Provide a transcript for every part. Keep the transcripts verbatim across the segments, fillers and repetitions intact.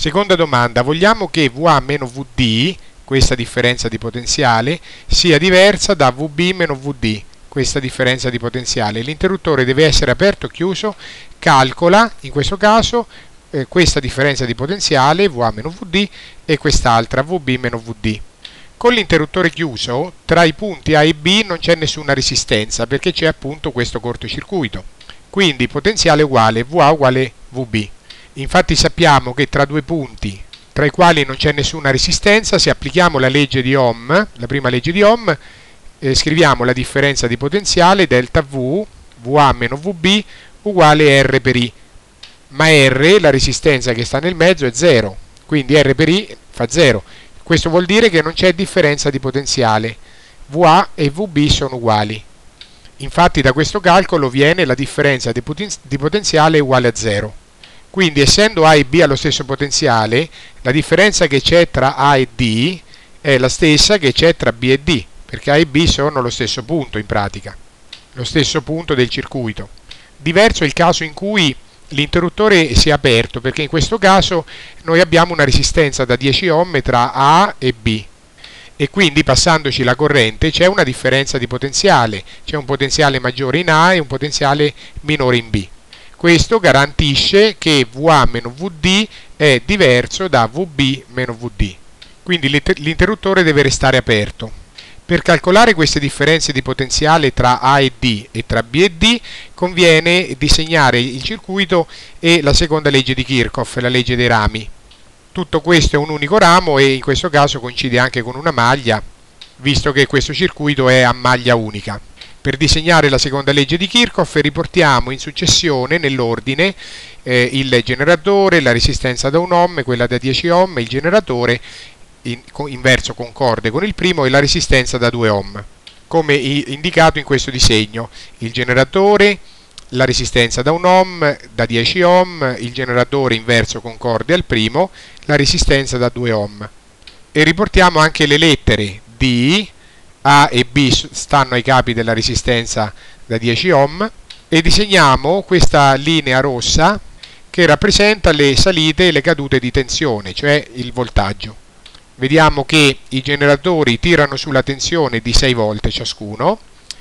Seconda domanda, vogliamo che V A meno V D, questa differenza di potenziale, sia diversa da V B meno V D, questa differenza di potenziale. L'interruttore deve essere aperto o chiuso, calcola in questo caso eh, questa differenza di potenziale V A meno V D e quest'altra V B meno V D. Con l'interruttore chiuso tra i punti A e B non c'è nessuna resistenza perché c'è appunto questo cortocircuito. Quindi potenziale uguale V A uguale V B. Infatti sappiamo che tra due punti tra i quali non c'è nessuna resistenza, se applichiamo la legge di Ohm, la prima legge di Ohm, eh, scriviamo la differenza di potenziale delta V, V A meno V B uguale R per I. Ma R, la resistenza che sta nel mezzo, è zero, quindi R per I fa zero. Questo vuol dire che non c'è differenza di potenziale. V A e V B sono uguali. Infatti da questo calcolo viene la differenza di, poten di potenziale uguale a zero. Quindi essendo A e B allo stesso potenziale, la differenza che c'è tra A e D è la stessa che c'è tra B e D, perché A e B sono lo stesso punto in pratica, lo stesso punto del circuito. Diverso è il caso in cui l'interruttore sia aperto, perché in questo caso noi abbiamo una resistenza da dieci ohm tra A e B e quindi passandoci la corrente c'è una differenza di potenziale, c'è un potenziale maggiore in A e un potenziale minore in B. Questo garantisce che V A meno V D è diverso da V B meno V D. Quindi l'interruttore deve restare aperto. Per calcolare queste differenze di potenziale tra A e D e tra B e D conviene disegnare il circuito e la seconda legge di Kirchhoff, la legge dei rami. Tutto questo è un unico ramo e in questo caso coincide anche con una maglia, visto che questo circuito è a maglia unica. Per disegnare la seconda legge di Kirchhoff riportiamo in successione, nell'ordine, eh, il generatore, la resistenza da un ohm, quella da dieci ohm, il generatore in, inverso concorde con il primo e la resistenza da due ohm, come indicato in questo disegno. Il generatore, la resistenza da un ohm, da dieci ohm, il generatore inverso concorde al primo, la resistenza da due ohm. E riportiamo anche le lettere D, A e B stanno ai capi della resistenza da dieci ohm e disegniamo questa linea rossa che rappresenta le salite e le cadute di tensione, cioè il voltaggio. Vediamo che i generatori tirano sulla tensione di sei volt ciascuno,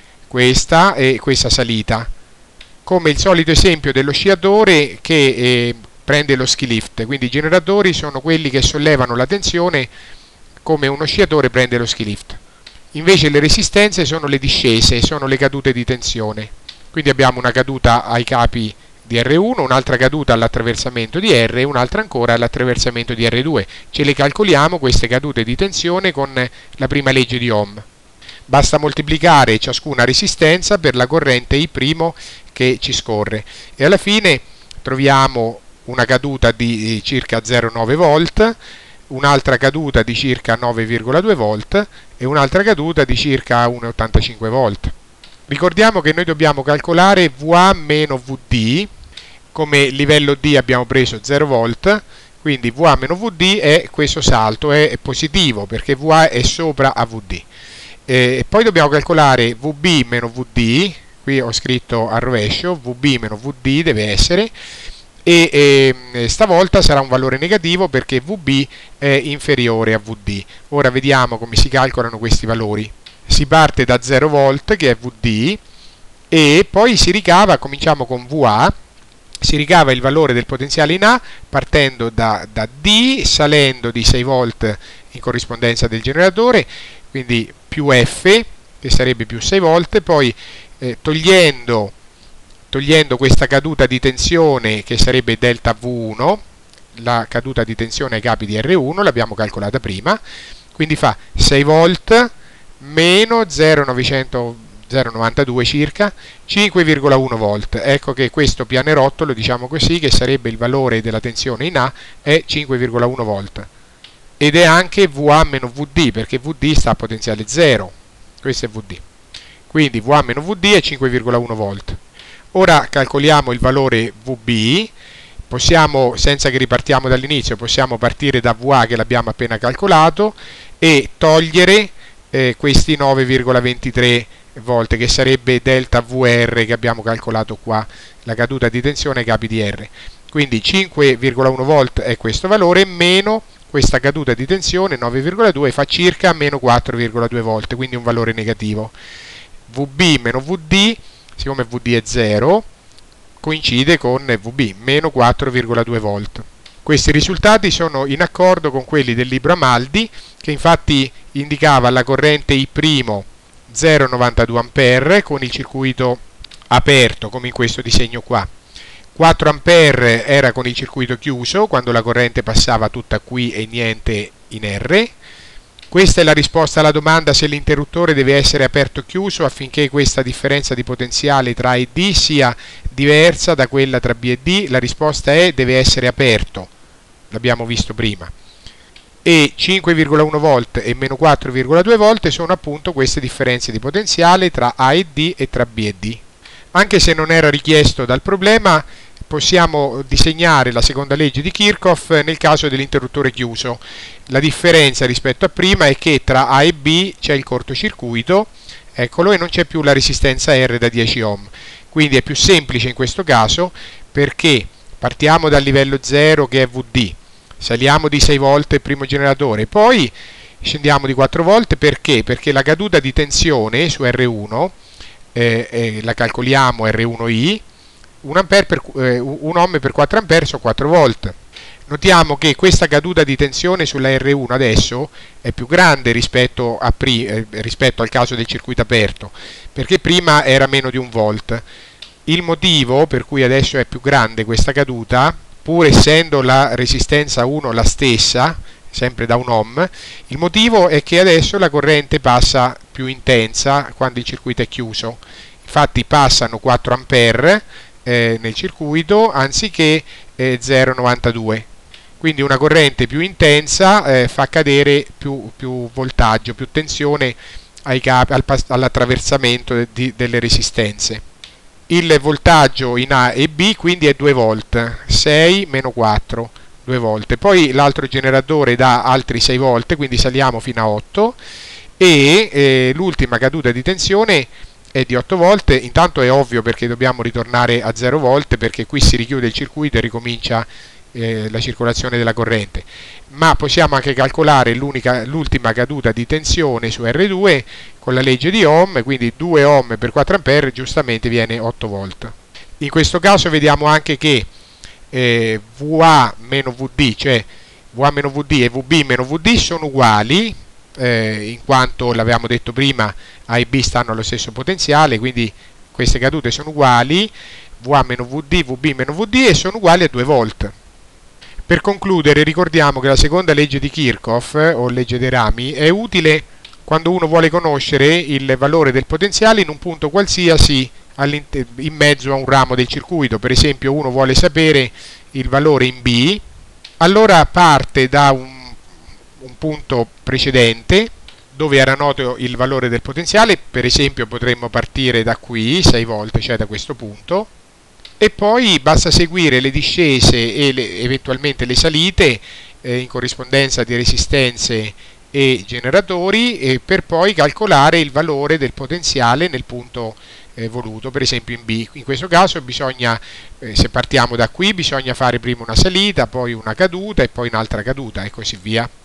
questa e questa salita, come il solito esempio dello sciatore che eh, prende lo ski lift. Quindi i generatori sono quelli che sollevano la tensione come uno sciatore prende lo ski lift. Invece le resistenze sono le discese, sono le cadute di tensione. Quindi abbiamo una caduta ai capi di R uno, un'altra caduta all'attraversamento di R e un'altra ancora all'attraversamento di R due. Ce le calcoliamo queste cadute di tensione con la prima legge di Ohm. Basta moltiplicare ciascuna resistenza per la corrente I' che ci scorre e alla fine troviamo una caduta di circa zero virgola nove volt, un'altra caduta di circa nove virgola due volt e un'altra caduta di circa uno virgola ottantacinque volt. Ricordiamo che noi dobbiamo calcolare V A meno V D, come livello D abbiamo preso zero volt, quindi V A meno V D è questo salto, è positivo perché V A è sopra A V D. E poi dobbiamo calcolare V B meno V D, qui ho scritto al rovescio, V B meno V D deve essere, e, e stavolta sarà un valore negativo perché V B è inferiore a V D. Ora vediamo come si calcolano questi valori. Si parte da zero volt che è V D e poi si ricava, cominciamo con V A, si ricava il valore del potenziale in A partendo da, da D, salendo di sei volt in corrispondenza del generatore, quindi più F che sarebbe più sei volt, poi eh, togliendo togliendo questa caduta di tensione che sarebbe delta V uno, la caduta di tensione ai capi di R uno, l'abbiamo calcolata prima, quindi fa sei volt meno zero virgola novantadue circa, cinque virgola uno volt. Ecco che questo pianerottolo, diciamo così, che sarebbe il valore della tensione in A, è cinque virgola uno volt. Ed è anche V A meno V D, perché V D sta a potenziale zero. Questo è V D. Quindi V A meno V D è cinque virgola uno volt. Ora calcoliamo il valore V B, possiamo, senza che ripartiamo dall'inizio, possiamo partire da V A che l'abbiamo appena calcolato e togliere eh, questi nove virgola ventitré volt che sarebbe delta V R che abbiamo calcolato qua, la caduta di tensione ai capi di R. quindi cinque virgola uno volt è questo valore, meno questa caduta di tensione nove virgola due fa circa meno quattro virgola due volt, quindi un valore negativo. V B meno V D, siccome V D è zero, coincide con V B, meno quattro virgola due volt. Questi risultati sono in accordo con quelli del libro Amaldi, che infatti indicava la corrente I' zero virgola novantadue ampere con il circuito aperto, come in questo disegno qua. quattro ampere era con il circuito chiuso, quando la corrente passava tutta qui e niente in R. Questa è la risposta alla domanda se l'interruttore deve essere aperto o chiuso affinché questa differenza di potenziale tra A e D sia diversa da quella tra B e D. La risposta è deve essere aperto, l'abbiamo visto prima. E cinque virgola uno volt e meno quattro virgola due volt sono appunto queste differenze di potenziale tra A e D e tra B e D. Anche se non era richiesto dal problema, possiamo disegnare la seconda legge di Kirchhoff nel caso dell'interruttore chiuso. La differenza rispetto a prima è che tra A e B c'è il cortocircuito, eccolo, e non c'è più la resistenza R da dieci ohm. Quindi è più semplice in questo caso perché partiamo dal livello zero che è V D, saliamo di sei volt il primo generatore, poi scendiamo di quattro volt perché? Perché la caduta di tensione su R uno eh, eh, la calcoliamo R uno I, un, ampere per, eh, un ohm per quattro ampere sono quattro volt. Notiamo che questa caduta di tensione sulla R uno adesso è più grande rispetto, a pri, eh, rispetto al caso del circuito aperto, perché prima era meno di un volt. Il motivo per cui adesso è più grande questa caduta, pur essendo la resistenza uno la stessa, sempre da un ohm, il motivo è che adesso la corrente passa più intensa quando il circuito è chiuso. Infatti passano quattro ampere eh, nel circuito anziché eh, zero virgola novantadue. Quindi una corrente più intensa eh, fa cadere più, più voltaggio, più tensione ai capi, al, all'attraversamento de, di, delle resistenze. Il voltaggio in A e B quindi è due volt, sei meno quattro, due volt. Poi l'altro generatore dà altri sei volt, quindi saliamo fino a otto, e eh, l'ultima caduta di tensione è di otto volt. Intanto è ovvio perché dobbiamo ritornare a zero volt, perché qui si richiude il circuito e ricomincia eh, la circolazione della corrente, ma possiamo anche calcolare l'ultima caduta di tensione su R due con la legge di Ohm, quindi due ohm per quattro ampere giustamente viene otto volt. In questo caso vediamo anche che eh, V A meno V D, cioè V A meno V D e V B meno V D sono uguali, eh, in quanto l'avevamo detto prima A e B stanno allo stesso potenziale, quindi queste cadute sono uguali, V A meno V D, V B meno V D, e sono uguali a due volt. Per concludere ricordiamo che la seconda legge di Kirchhoff, o legge dei rami, è utile quando uno vuole conoscere il valore del potenziale in un punto qualsiasi in mezzo a un ramo del circuito. Per esempio uno vuole sapere il valore in B, allora parte da un, un punto precedente dove era noto il valore del potenziale, per esempio potremmo partire da qui, sei volt, cioè da questo punto, e poi basta seguire le discese e le, eventualmente le salite eh, in corrispondenza di resistenze e generatori, e per poi calcolare il valore del potenziale nel punto eh, voluto, per esempio in B. In questo caso bisogna, eh, se partiamo da qui, bisogna fare prima una salita, poi una caduta e poi un'altra caduta e così via.